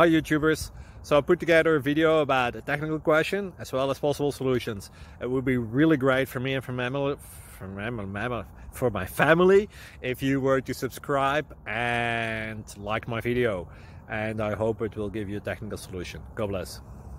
Hi YouTubers. So I put together a video about a technical question as well as possible solutions. It would be really great for me and for my family if you were to subscribe and like my video, and I hope it will give you a technical solution. God bless.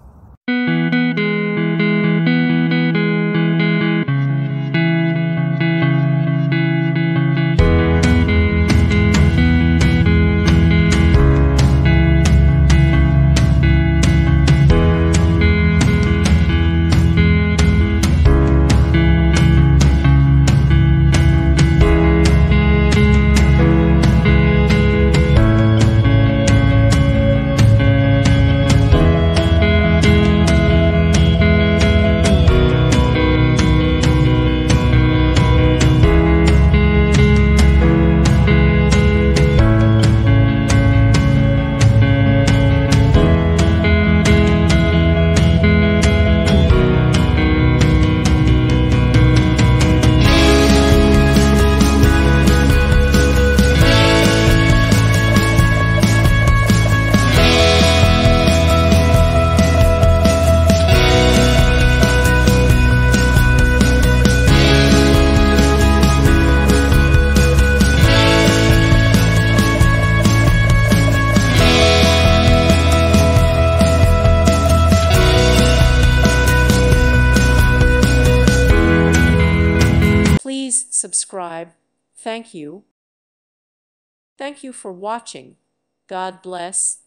Please subscribe. Thank you. Thank you for watching. God bless.